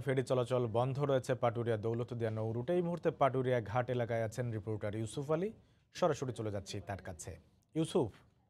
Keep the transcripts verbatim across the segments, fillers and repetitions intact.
ফেরি চলাচল বন্ধ রয়েছে পাটুরিয়া দৌলতদিয়া নৌ রুটে। এই মুহূর্তে পাটুরিয়া ঘাট এলাকায় আছেন রিপোর্টার ইউসুফ আলী। সরাসরি চলে যাচ্ছি তার কাছে। ইউসুফ।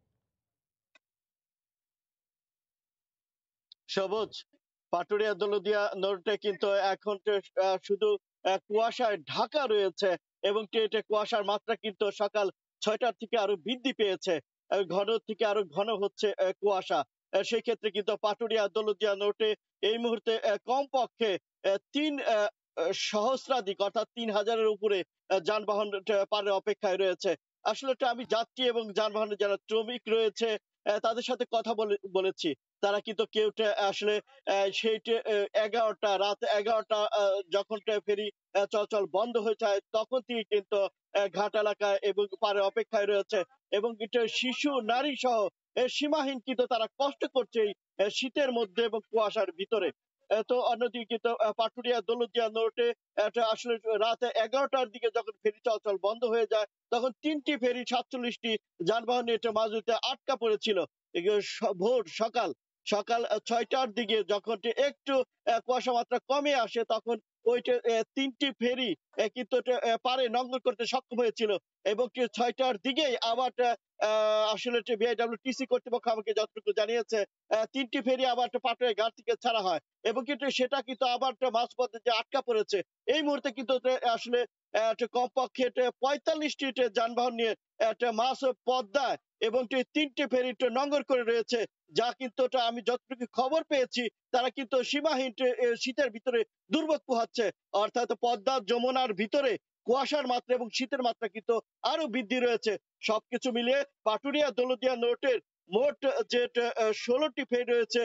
সবুজ, পাটুরিয়া দৌলতদিয়া নৌরুটে কিন্তু এখন শুধু কুয়াশায় ঢাকা রয়েছে এবং এটা কুয়াশার মাত্রা কিন্তু সকাল ছয়টার থেকে আরো বৃদ্ধি পেয়েছে। ঘন থেকে আরো ঘন হচ্ছে কুয়াশা। সেই ক্ষেত্রে কিন্তু পাটুরিয়া দৌলতদিয়া নৌরুটে এই মুহূর্তে কমপক্ষে তিন সহস্রাধিক অর্থাৎ তিন হাজারের উপরে যানবাহন পারের অপেক্ষায় রয়েছে। আসলে আমি যাত্রী এবং যানবাহনের যারা শ্রমিক রয়েছে তাদের সাথে কথা বলেছি। তারা কিন্তু কেউ আসলে সেইটা এগারোটা রাত এগারোটা যখন ফেরি চলাচল বন্ধ হয়ে যায় তখন থেকে কিন্তু ঘাট এলাকায় এবং পারে অপেক্ষায় রয়েছে এবং শিশু নারী সহ সীমাহীন কিন্তু তারা কষ্ট করছে এই শীতের মধ্যে এবং কুয়াশার ভিতরে। তো অন্যদিকে কিন্তু পাটুরিয়া দৌলতদিয়া নৌরুটে আসলে রাত এগারোটার দিকে যখন ফেরি চলাচল বন্ধ হয়ে যায় তখন তিনটি ফেরি সাতচল্লিশটি যানবাহন এটা মাঝুতে আটকা পড়েছিল। ভোর সকাল সকাল ছয়টার দিকে যখন একটু কুয়াশা মাত্রা কমে আসে তখন ওইটা তিনটি ফেরি কিন্তু পারে নঙ্গর করতে সক্ষম হয়েছিল এবং ছয়টার দিকেই আবার আসলে বিআইডব্লিউটিসি কর্তৃপক্ষ আমাকে যতটুকু জানিয়েছে তিনটি ফেরি আবার পাটুরিয়া ঘাট থেকে ছাড়া হয় এবং কিন্তু সেটা কিন্তু আবার মাঝপথে যে আটকা পড়েছে। এই মুহূর্তে কিন্তু আসলে কমপক্ষে পঁয়তাল্লিশটি যানবাহন নিয়ে একটা মাছ পদ্মায় এবং তিনটে ফেরি নঙ্গর করে রয়েছে, যা কিন্তু আমি যতটুকু খবর পেয়েছি তারা কিন্তু সীমাহীন শীতের ভিতরে দুর্ভোগ পোহাচ্ছে। অর্থাৎ পদ্মা যমুনার ভিতরে কুয়াশার মাত্রা এবং শীতের মাত্রা কিন্তু আরো বৃদ্ধি রয়েছে। সবকিছু মিলিয়ে পাটুরিয়া দৌলতদিয়া নৌরুটের মোট যে ষোলোটি ফেরি রয়েছে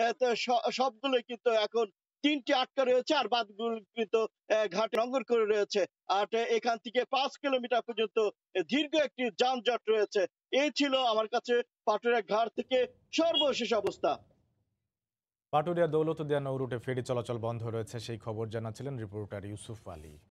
সবগুলোই কিন্তু এখন তিনটি আটকা রয়েছে আর বাদগুলো কিন্তু ঘাট নঙ্গর করে রয়েছে। আর এখান থেকে পাঁচ কিলোমিটার পর্যন্ত দীর্ঘ একটি যানজট রয়েছে। এই ছিল আমার কাছে পাটুরিয়া ঘাট থেকে সর্বশেষ অবস্থা। পাটুরিয়া দৌলতদিয়া নৌ রুটে ফেরি চলাচল বন্ধ রয়েছে সেই খবর জানাচ্ছিলেন রিপোর্টার ইউসুফ আলী।